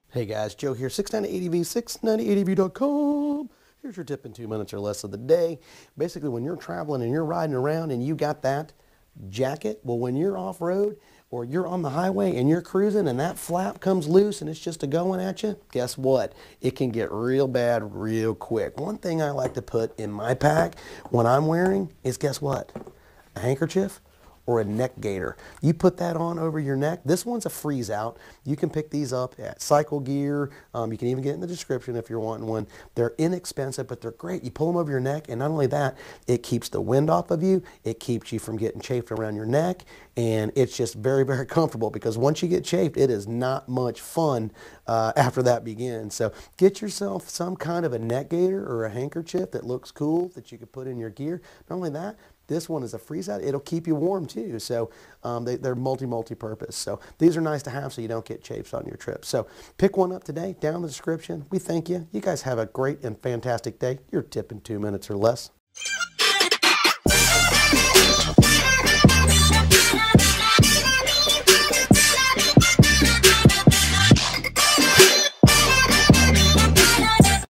Hey guys, Joe here, 690ADV, 690ADV.com. Here's your tip in 2 minutes or less of the day. Basically, when you're traveling and you're riding around and you got that jacket, well, when you're off-road or you're on the highway and you're cruising and that flap comes loose and it's just a-going at you, guess what? It can get real bad real quick. One thing I like to put in my pack when I'm wearing is, guess what? A handkerchief or a neck gaiter. You put that on over your neck. This one's a freeze out. You can pick these up at Cycle Gear. You can even get it in the description if you're wanting one. They're inexpensive, but they're great. You pull them over your neck, and not only that, it keeps the wind off of you. It keeps you from getting chafed around your neck, and it's just very, very comfortable because once you get chafed, it is not much fun after that begins. So get yourself some kind of a neck gaiter or a handkerchief that looks cool that you can put in your gear. Not only that, this one is a freeze out. It'll keep you warm too. So they're multi-purpose. So these are nice to have so you don't get chafes on your trip. So pick one up today, down in the description. We thank you. You guys have a great and fantastic day. Your tip in 2 minutes or less.